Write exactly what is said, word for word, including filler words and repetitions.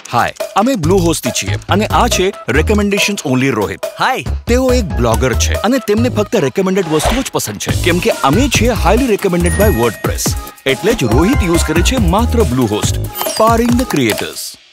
હાય, અમે બ્લુ હોસ્ટથી છીએ અને આ છે રેકમેન્ડેશન્સ ઓનલી રોહિત. હાય, તેઓ એક બ્લોગર છે અને તેમને ફક્ત રેકમેન્ડેડ વસ્તુઓ જ પસંદ છે કેમ કે અમે છીએ હાઈલી રેકમેન્ડેડ બાય વર્ડપ્રેસ. એટલે જ રોહિત યુઝ કરે છે માત્ર Bluehost, powering the creators.